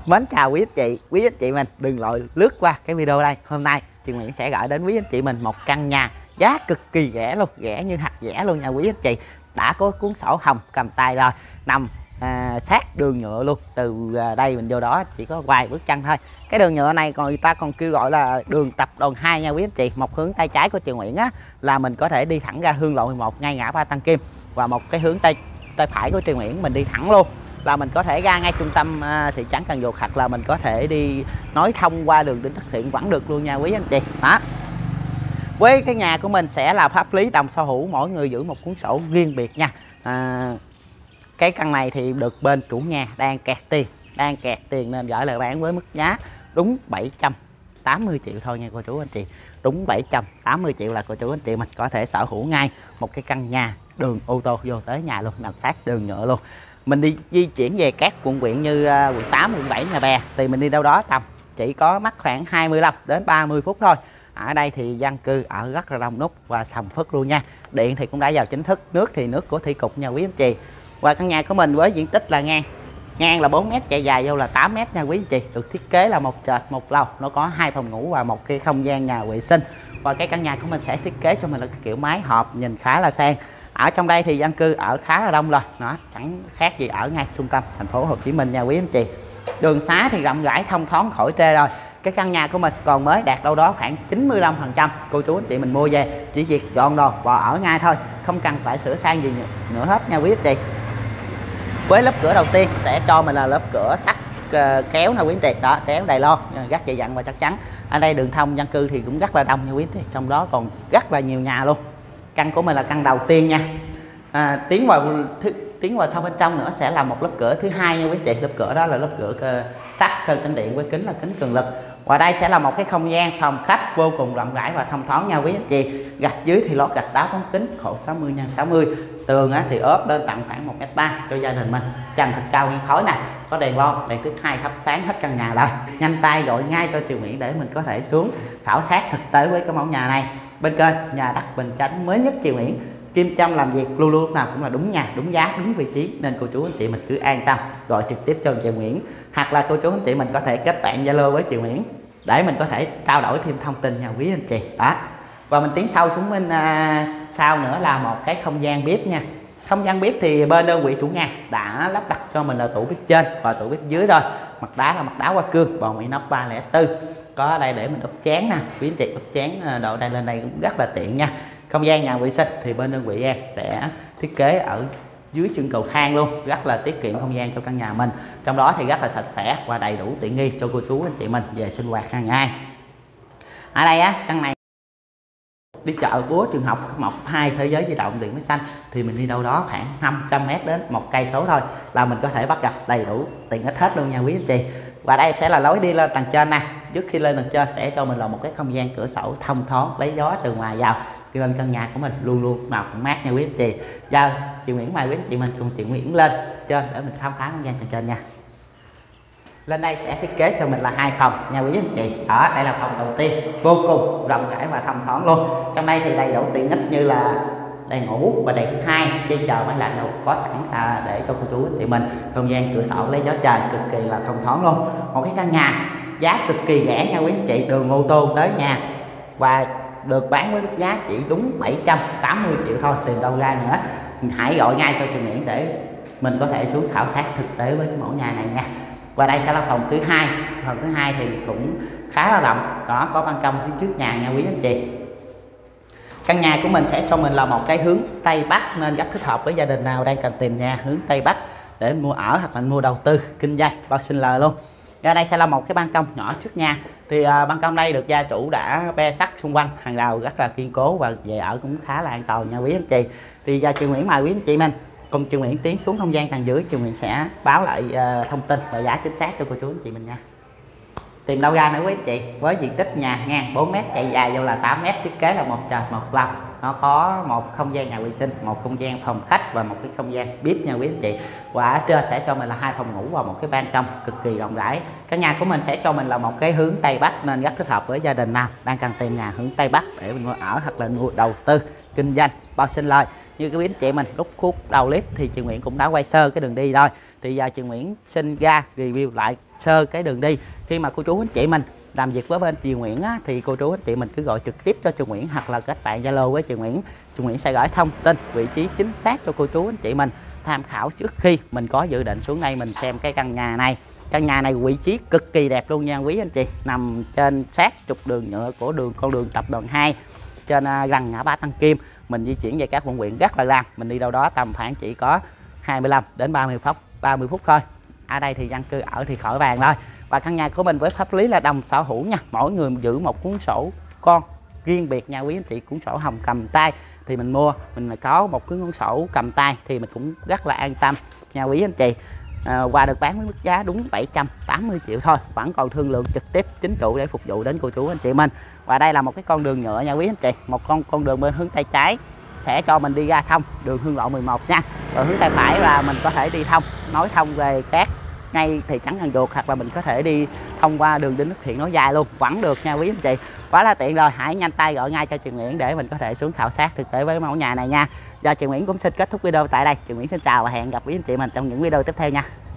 Mến chào quý anh chị mình, đừng lội lướt qua cái video đây. Hôm nay chị Nguyễn sẽ gửi đến quý anh chị mình một căn nhà giá cực kỳ rẻ luôn, rẻ như hạt rẻ luôn nha quý anh chị. Đã có cuốn sổ hồng cầm tay rồi, nằm sát đường nhựa luôn. Từ đây mình vô đó chỉ có vài bước chân thôi. Cái đường nhựa này người ta còn kêu gọi là đường tập đoàn 2 nha quý anh chị. Một hướng tay trái của chị Nguyễn á là mình có thể đi thẳng ra Hương Lộ 11 ngay ngã ba Tân Kim, và một cái hướng tay phải của chị Nguyễn mình đi thẳng luôn là mình có thể ra ngay trung tâm thị trấn Cần Duộc, hoặc là mình có thể đi nói thông qua đường Đinh Tất Thiện vẫn được luôn nha quý anh chị. Đó, với cái nhà của mình sẽ là pháp lý đồng sở hữu, mỗi người giữ một cuốn sổ riêng biệt nha. Cái căn này thì được bên chủ nhà đang kẹt tiền nên gửi lời bán với mức giá đúng 780 triệu thôi nha cô chú anh chị. Đúng 780 triệu là cô chú anh chị mình có thể sở hữu ngay một cái căn nhà đường ô tô vô tới nhà luôn, nằm sát đường nhựa luôn. Mình đi di chuyển về các quận huyện như quận 8, quận 7, Nhà Bè thì mình đi đâu đó tầm chỉ có mất khoảng 25 đến 30 phút thôi. Ở đây thì dân cư ở rất là đông đúc và sầm uất luôn nha. Điện thì cũng đã vào chính thức, nước thì nước của Thủy Cục nha quý anh chị. Và căn nhà của mình với diện tích là ngang là 4 m, chạy dài vô là 8 m nha quý anh chị. Được thiết kế là một trệt một lầu, nó có 2 phòng ngủ và một cái không gian nhà vệ sinh. Và cái căn nhà của mình sẽ thiết kế cho mình là cái kiểu mái hộp nhìn khá là sang. Ở trong đây thì dân cư ở khá là đông rồi, nó chẳng khác gì ở ngay trung tâm thành phố Hồ Chí Minh nha quý anh chị. Đường xá thì rộng rãi thông thoáng khỏi trê rồi. Cái căn nhà của mình còn mới đạt đâu đó khoảng 95%. Cô chú anh chị mình mua về chỉ việc dọn đồ và ở ngay thôi, không cần phải sửa sang gì nữa hết nha quý anh chị. Với lớp cửa đầu tiên sẽ cho mình là lớp cửa sắt kéo nè quý anh chị. Đó, kéo Đài Loan rất dày dặn và chắc chắn. Ở đây đường thông dân cư thì cũng rất là đông nha quý anh chị, trong đó còn rất là nhiều nhà luôn. Căn của mình là căn đầu tiên nha. Tiến vào sau bên trong nữa sẽ là một lớp cửa thứ hai nha quý anh chị. Lớp cửa đó là lớp cửa sắt sơn tĩnh điện với kính là kính cường lực. Và đây sẽ là một cái không gian phòng khách vô cùng rộng rãi và thông thoáng nha quý anh chị. Gạch dưới thì lót gạch đá tấm kính khổ 60x60. Tường thì ốp lên tận khoảng 1m3 cho gia đình mình. Trần thật cao như khói nè, có đèn bon, đèn thứ hai thắp sáng hết căn nhà rồi. Nhanh tay gọi ngay cho chị Nguyễn để mình có thể xuống khảo sát thực tế với cái mẫu nhà này. Bên kênh nhà đất Bình Chánh mới nhất chị Nguyễn, Kim Châm làm việc luôn lúc nào cũng là đúng nhà, đúng giá, đúng vị trí, nên cô chú anh chị mình cứ an tâm gọi trực tiếp cho chị Nguyễn, hoặc là cô chú anh chị mình có thể kết bạn Zalo với chị Nguyễn để mình có thể trao đổi thêm thông tin nha quý anh chị. Đó, và mình tiến sâu xuống bên sau nữa là một cái không gian bếp nha. Không gian bếp thì bên đơn vị chủ nhà đã lắp đặt cho mình là tủ bếp trên và tủ bếp dưới rồi. Mặt đá là mặt đá hoa cương, bồn inox 304. Có ở đây để mình úp chén nè quý anh chị, úp chén độ đây lên đây cũng rất là tiện nha. Không gian nhà vệ sinh thì bên đơn vị em sẽ thiết kế ở dưới chân cầu thang luôn, rất là tiết kiệm không gian cho căn nhà mình. Trong đó thì rất là sạch sẽ và đầy đủ tiện nghi cho cô chú anh chị mình về sinh hoạt hàng ngày. Ở đây á, căn này đi chợ búa trường học 1-2 Thế Giới Di Động Điện Máy Xanh thì mình đi đâu đó khoảng 500 m đến 1 cây số thôi là mình có thể bắt gặp đầy đủ tiện ích hết luôn nha quý anh chị. Và đây sẽ là lối đi lên tầng trên nè. Trước khi lên tầng trên sẽ cho mình là một cái không gian cửa sổ thông thoáng, lấy gió từ ngoài vào. Khi lên căn nhà của mình luôn luôn nào cũng mát nha quý anh chị. Giờ chị Nguyễn mời quý anh chị mình cùng chị Nguyễn lên trên để mình khám phá không gian tầng trên nha. Lên đây sẽ thiết kế cho mình là 2 phòng nha quý anh chị. Đó, đây là phòng đầu tiên, vô cùng rộng rãi và thông thoáng luôn. Trong đây thì đầy đủ tiện ích như là đèn ngủ và đèn thứ hai, dây chờ máy lạnh đâu có sẵn sàng để cho cô chú anh chị mình. Không gian cửa sổ lấy gió trời cực kỳ là thông thoáng luôn. Một cái căn nhà giá cực kỳ rẻ nha quý anh chị, đường ô tô tới nhà và được bán với mức giá chỉ đúng 780 triệu thôi, tiền đâu ra nữa. Hãy gọi ngay cho chị Nguyễn để mình có thể xuống khảo sát thực tế với cái mẫu nhà này nha. Và đây sẽ là phòng thứ hai. Phòng thứ hai thì cũng khá là rộng, đó có ban công phía trước nhà nha quý anh chị. Căn nhà của mình sẽ cho mình là một cái hướng Tây Bắc nên rất thích hợp với gia đình nào đang cần tìm nhà hướng Tây Bắc để mua ở hoặc là mua đầu tư kinh doanh bao sinh lời luôn. Ra đây sẽ là một cái ban công nhỏ trước nhà. Thì ban công đây được gia chủ đã be sắt xung quanh, hàng rào rất là kiên cố và về ở cũng khá là an toàn nha quý anh chị. Thì giờ chị Nguyễn mời quý anh chị mình cùng chị Nguyễn tiến xuống không gian tầng dưới, chị Nguyễn sẽ báo lại thông tin và giá chính xác cho cô chú anh chị mình nha. Tìm đâu ra nữa quý anh chị, với diện tích nhà ngang 4 m, chạy dài vô là 8 m, thiết kế là một trệt một lầu. Nó có một không gian nhà vệ sinh, một không gian phòng khách và một cái không gian bếp nha quý anh chị. Và ở trên sẽ cho mình là 2 phòng ngủ và một cái ban công cực kỳ rộng rãi. Căn nhà của mình sẽ cho mình là một cái hướng Tây Bắc nên rất thích hợp với gia đình nào đang cần tìm nhà hướng Tây Bắc để mình mua ở hoặc là mua đầu tư kinh doanh bao sinh lời. Như cái quý anh chị mình lúc khúc đầu clip thì chị Nguyễn cũng đã quay sơ cái đường đi rồi. Thì giờ chị Nguyễn xin ra review lại sơ cái đường đi. Khi mà cô chú anh chị mình làm việc với bên chị Nguyễn á, thì cô chú anh chị mình cứ gọi trực tiếp cho chị Nguyễn hoặc là kết bạn Zalo với chị Nguyễn. Chị Nguyễn sẽ gửi thông tin vị trí chính xác cho cô chú anh chị mình tham khảo trước khi mình có dự định xuống đây mình xem cái căn nhà này. Căn nhà này vị trí cực kỳ đẹp luôn nha quý anh chị, nằm trên sát trục đường nhựa của con đường tập đoàn 2 trên gần ngã ba Tân Kim. Mình di chuyển về các quận huyện rất là gần, mình đi đâu đó tầm khoảng chỉ có 25 đến 30 phút thôi. Ở đây thì dân cư ở thì khỏi bàn thôi. Và căn nhà của mình với pháp lý là đồng sở hữu nha, mỗi người giữ một cuốn sổ con riêng biệt nha quý anh chị, cuốn sổ hồng cầm tay. Thì mình mua mình có một cái cuốn sổ cầm tay thì mình cũng rất là an tâm nha quý anh chị. Và được bán với mức giá đúng 780 triệu thôi, vẫn còn thương lượng trực tiếp chính chủ để phục vụ đến cô chú anh chị mình. Và đây là một cái con đường nhựa nha quý anh chị, một con đường bên hướng tay trái sẽ cho mình đi ra thông đường Hương Lộ 11 nha. Rồi hướng tay phải là mình có thể đi thông nối thông về các ngay thị trấn Cần Duộc, hoặc là mình có thể đi thông qua đường Đinh Đức Thiện nối dài luôn vẫn được nha quý anh chị. Quá là tiện rồi, hãy nhanh tay gọi ngay cho chị Nguyễn để mình có thể xuống khảo sát thực tế với mẫu nhà này nha. Giờ chị Nguyễn cũng xin kết thúc video tại đây. Chị Nguyễn xin chào và hẹn gặp quý anh chị mình trong những video tiếp theo nha.